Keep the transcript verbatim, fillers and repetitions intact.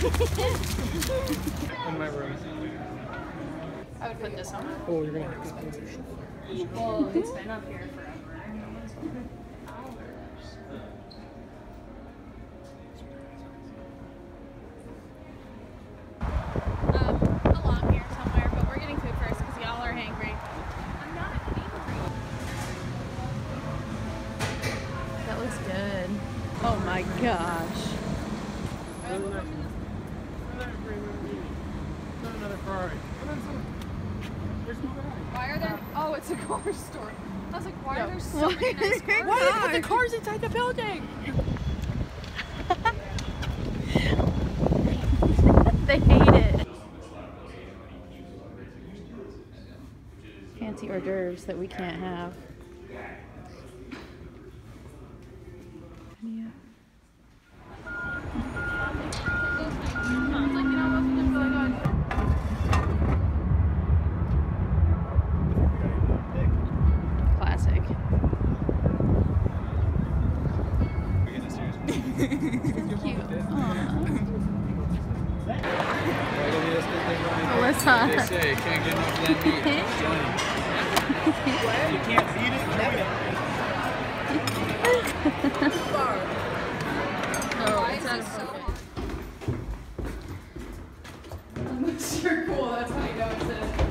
In my room. I would put this on. Oh, you're gonna have to put your shoulder. Well, it's been up here forever. Um, along here somewhere, but we're getting food first because y'all are hangry. I'm not hangry. That looks good. Oh my gosh. Why are there? Oh, it's a car store. I was like, why are there so many nice cars? Why did they put the cars inside the building? They hate it. Fancy hors d'oeuvres that we can't have. Yeah. Classic. Cute. Alyssa. They say can't get enough of that meat. You can't beat it. Oh, it's out of focus. Unless you're cool, that's how you know it's in.